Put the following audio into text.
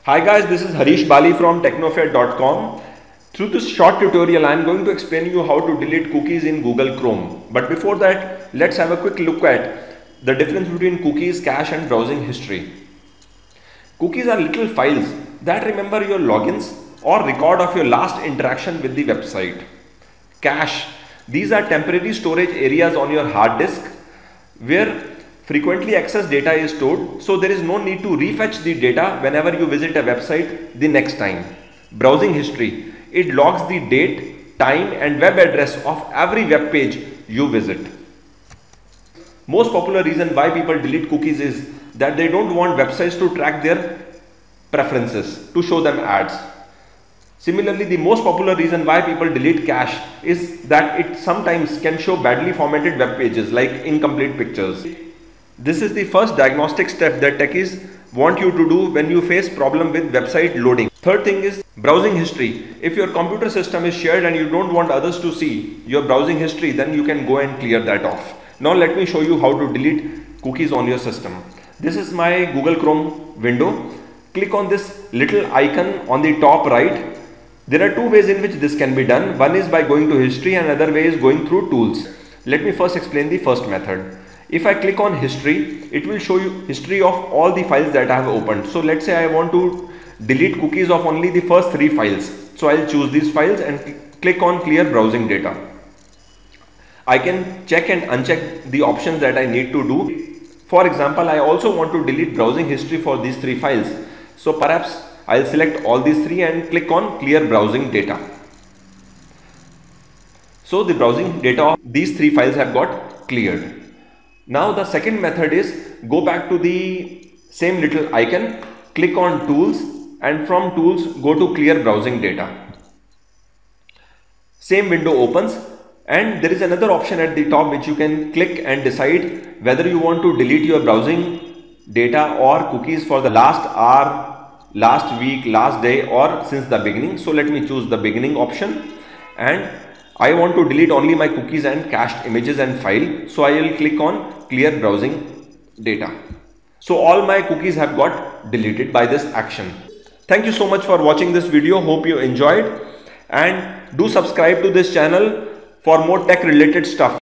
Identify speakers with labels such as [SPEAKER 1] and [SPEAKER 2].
[SPEAKER 1] Hi guys, this is Harish Bali from technofed.com. Through this short tutorial, I am going to explain you how to delete cookies in Google Chrome. But before that, let's have a quick look at the difference between cookies, cache and browsing history. Cookies are little files that remember your logins or record of your last interaction with the website. Cache, these are temporary storage areas on your hard disk where frequently accessed data is stored, so there is no need to refetch the data whenever you visit a website the next time. Browsing history, it logs the date, time and web address of every web page you visit. Most popular reason why people delete cookies is that they don't want websites to track their preferences, to show them ads. Similarly, the most popular reason why people delete cache is that it sometimes can show badly formatted web pages like incomplete pictures. This is the first diagnostic step that techies want you to do when you face problem with website loading. Third thing is browsing history. If your computer system is shared and you don't want others to see your browsing history, then you can go and clear that off. Now let me show you how to delete cookies on your system. This is my Google Chrome window. Click on this little icon on the top right. There are two ways in which this can be done. One is by going to history and another way is going through tools. Let me first explain the first method. If I click on history, it will show you history of all the files that I have opened. So let's say I want to delete cookies of only the first 3 files. So I'll choose these files and click on clear browsing data. I can check and uncheck the options that I need to do. For example, I also want to delete browsing history for these 3 files. So perhaps I'll select all these 3 and click on clear browsing data. So the browsing data of these 3 files have got cleared. Now the second method is go back to the same little icon, click on tools and from tools go to clear browsing data. Same window opens and there is another option at the top which you can click and decide whether you want to delete your browsing data or cookies for the last hour, last week, last day or since the beginning. So let me choose the beginning option and I want to delete only my cookies and cached images and file. So I will click on clear browsing data. So all my cookies have got deleted by this action. Thank you so much for watching this video. Hope you enjoyed and do subscribe to this channel for more tech related stuff.